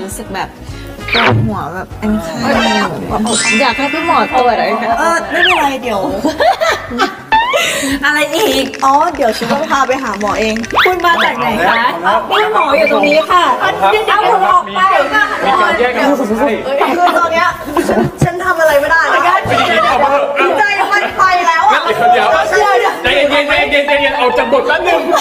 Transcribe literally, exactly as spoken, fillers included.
รู้สึกแบบปวดหัวแบบอันข้างอยากให้พี่หมอตรวจอะไรคะเออไม่เป็นไรเดี๋ยว อะไรอีกอ๋อเดี๋ยวฉันจะพาไปหาหมอเองคุณมาจากไหนคะพี่หมออยู่ตรงนี้ค่ะเอาผมออกไปค่ะมีการแยกกันใช่คือตอนเนี้ยฉันฉันทำอะไรไม่ได้เลยใจมันไปแล้วอ่ะเดี๋ยวเดี๋ยวใจเย็นใจเย็นใจเย็นออกจากบทแป๊บนึง